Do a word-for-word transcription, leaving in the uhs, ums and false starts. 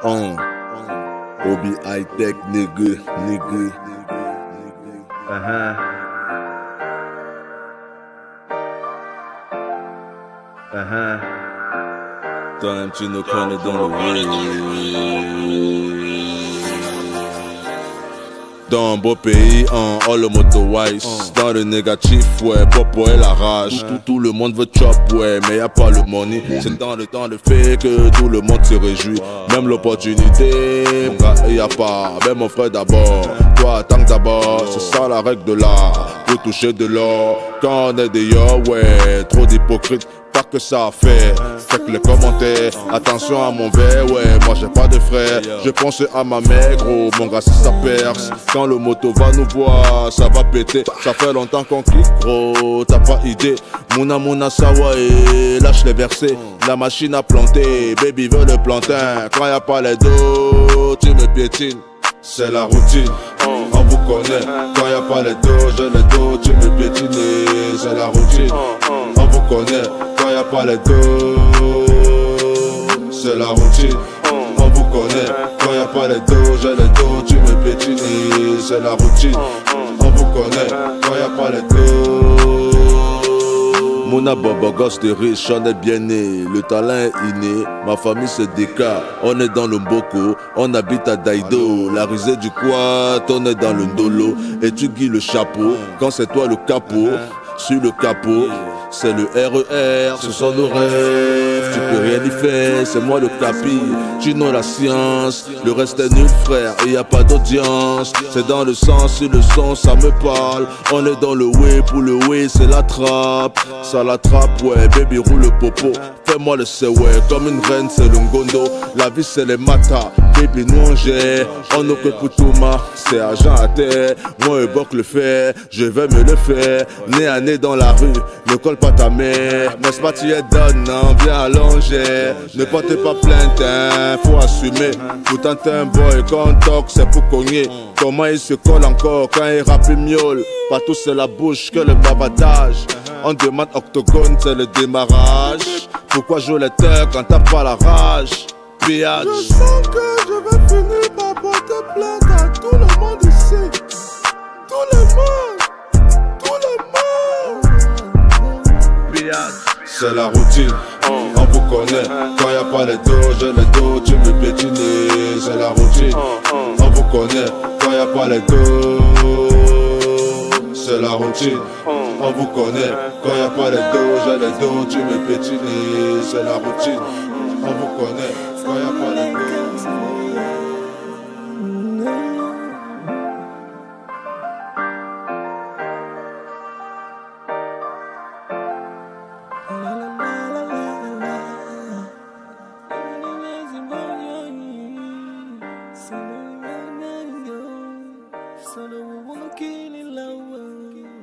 Uh, Obi high tech nigga, nigga. Uh-huh. Uh-huh. Toi-même tu nous connais dans le way. Dans un beau pays, en oh, le moto wise. Uh. Dans le négatif, ouais, popo et la rage. Uh. Tout, tout le monde veut chop, ouais, mais y a pas le money. Uh. C'est dans le temps de fait que tout le monde se réjouit. Wow. Même l'opportunité, mon gars, y a pas. Ben mon frère d'abord, uh. toi attends d'abord. Oh. C'est ça la règle de l'art. Pour toucher de l'or, quand on est des yo, ouais, trop d'hypocrites. Pas que ça a fait, fait que les commentaires. Attention à mon verre, ouais, moi j'ai pas de frère. Je pense à ma mère, gros, mon gars si ça perce. Quand le moto va nous voir, ça va péter. Ça fait longtemps qu'on clique, gros, t'as pas idée. Mouna mouna sawa et lâche les versets. La machine a planté, baby veut le plantain. Quand y'a pas les dos, tu me piétines. C'est la routine, on vous connaît. Quand y'a pas les dos, j'ai les dos, tu me piétines. C'est la routine, on vous connaît. Quand y'a pas les dos, c'est la routine, on vous connaît. Quand y'a pas les dos, j'ai les dos, tu me piétines. C'est la routine, on vous connaît. Quand y'a pas les dos. Mouna Bobo, gosse de riche, on est bien né, le talent est inné, ma famille c'est Deka, on est dans le Mboko, on habite à Daido, la risée du quad, on est dans le Ndolo, et tu guilles le chapeau, quand c'est toi le capot, sur le capot, c'est le R E R, ce sont nos rêves, tu peux rien y faire, c'est moi le capi, tu n'as la science, le reste est nul frère, et y a pas d'audience, c'est dans le sens, sur le son ça me parle, on est dans le way, pour le way c'est la trappe, ça la trappe ouais, baby roule le popo, fais-moi le c'est ouais, comme une reine c'est le ngondo, la vie c'est les matas, baby nous on gère, on occupe pour tout ma, c'est argent à terre, moi et Bok le fait, je vais me le faire, né à nez dans la rue, ne colle pas ta mère, n'est-ce pas tu es donnant, viens allonger, ne portez pas plainte, hein, faut assumer, pourtant t'es un boy, quand on toque c'est pour cogner, comment il se colle encore, quand il rappe il miaule, partout c'est la bouche que le bavardage, on demande octogone c'est le démarrage, pourquoi jouer les teurs quand t'as pas la rage, piage. Je sens que je vais finir par porter plainte à tout le monde ici, tout le monde, tout le monde. C'est la routine, on vous connaît. Quand y'a pas les dos, j'ai les dos, tu me piétines. C'est la routine, on vous connaît. Quand y'a pas les dos, c'est la routine, on vous connaît. Quand y'a pas les dos, j'ai les dos, tu me piétines. C'est la routine, on vous connaît. Quand y'a pas les dos. So the walking in love.